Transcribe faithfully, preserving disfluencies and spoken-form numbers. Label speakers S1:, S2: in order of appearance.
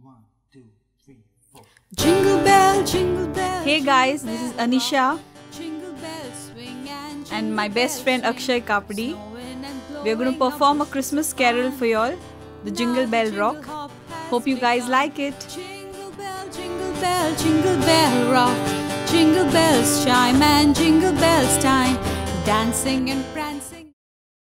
S1: One, two, three, four.
S2: Jingle bell, jingle bell.
S3: Hey guys, this is Anisha
S2: Jingle bells swing and
S3: and my best friend Akshay Kapdi. We are going to
S2: blowing
S3: perform a
S2: up
S3: Christmas carol for y'all, the Jingle Bell Rock. Hope you guys like it.
S2: Jingle bell, jingle bell, jingle bell rock. Jingle bells chime and jingle bells time. Dancing and prancing.